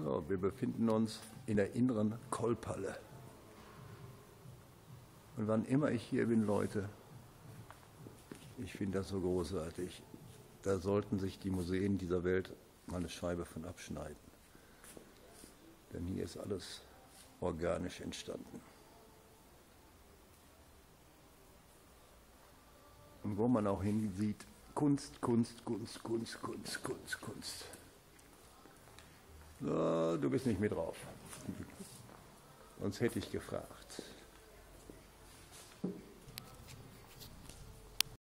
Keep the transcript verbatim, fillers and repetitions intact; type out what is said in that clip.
So, wir befinden uns in der inneren Kolbhalle. Und wann immer ich hier bin, Leute, ich finde das so großartig. Da sollten sich die Museen dieser Welt mal eine Scheibe von abschneiden. Denn hier ist alles organisch entstanden. Und wo man auch hinsieht, Kunst, Kunst, Kunst, Kunst, Kunst, Kunst, Kunst. So, du bist nicht mit drauf. Sonst hätte ich gefragt.